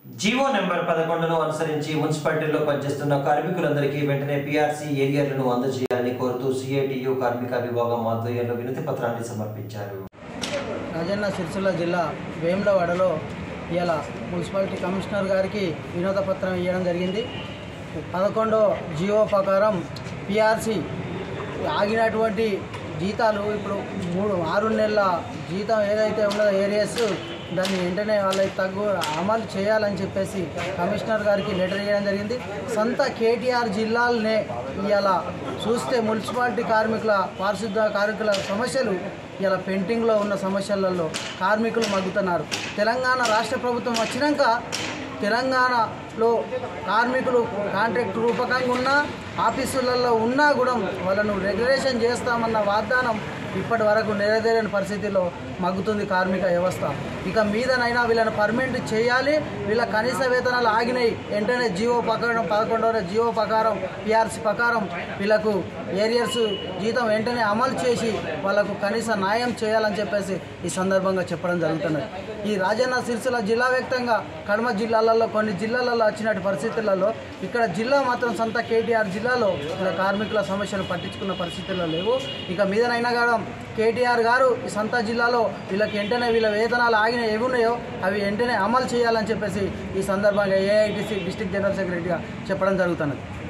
GO number 11ను అనుసరించి మున్సిపాలిటీలో పనిచేస్తున్న కార్మికులందరికీ వెంటనే పీఆర్సీ ఏరియాలను అందజేయాలని కోరుతూ సిఐటియు కార్మిక విభాగం ఆధ్వర్యంలో వినతి పత్రాన్ని సమర్పించారు. రాజన్న సిరిసిల్ల జిల్లా వేములవాడలో ఇవాళ మున్సిపాలిటీ కమిషనర్ గారికి వినతి పత్రం ఇవ్వడం జరిగింది. 11వ జీవో ప్రకారం పీఆర్సీ ఆగినటువంటి జీతాలు ఇప్పుడు 6 నెలల జీతం ఏదైతే ఉన్నదో ఏరియాస్ దాన్ని వెంటనే వాళ్ళకి అమలు చేయాలని చెప్పేసి కమిషనర్ గారికి లెటర్ ఇవ్వడం జరిగింది. సంత కేటీఆర్ జిల్లాలనే ఇవాళ చూస్తే మున్సిపాలిటీ కార్మికుల పారిశుద్ధ కార్మికుల సమస్యలు ఇలా పెండింగ్లో ఉన్న సమస్యలలో కార్మికులు మగ్గుతున్నారు. తెలంగాణ రాష్ట్ర ప్రభుత్వం వచ్చినాక తెలంగాణలో కార్మికులు కాంట్రాక్ట్ రూపకంగా ఉన్న ఆఫీసులలో ఉన్నా కూడా వాళ్ళను రెగ్యులేషన్ చేస్తామన్న వాగ్దానం ఇప్పటి వరకు నెరవేరని పరిస్థితిలో మగ్గుతుంది కార్మిక వ్యవస్థ. ఇక మీదనైనా వీళ్ళని పర్మనెంట్ చేయాలి. వీళ్ళ కనీస వేతనాలు ఆగినాయి. వెంటనే జీవో ప్రకారం 11వ జీవో ప్రకారం పీఆర్సీ ప్రకారం వీళ్ళకు ఏరియర్స్ జీతం వెంటనే అమలు చేసి వాళ్ళకు కనీస న్యాయం చేయాలని చెప్పేసి ఈ సందర్భంగా చెప్పడం జరుగుతున్నది. ఈ రాజన్న సిరిసిల్ల జిల్లా వ్యాప్తంగా కడమ జిల్లాలలో కొన్ని జిల్లాలలో వచ్చినటువంటి పరిస్థితులలో ఇక్కడ జిల్లా మాత్రం సంత కేటీఆర్ జిల్లాలో ఇలా కార్మికుల సమస్యలు పట్టించుకున్న పరిస్థితుల్లో లేవు. ఇక మీదనైనా కూడా కేటీఆర్ గారు ఈ సంత జిల్లాలో వీళ్ళకి వెంటనే వీళ్ళ వేతనాలు ఆగిన ఏవి ఉన్నాయో అవి వెంటనే అమలు చేయాలని చెప్పేసి ఈ సందర్భంగా ఏఐటీసీ డిస్ట్రిక్ట్ జనరల్ సెక్రటరీగా చెప్పడం జరుగుతున్నది.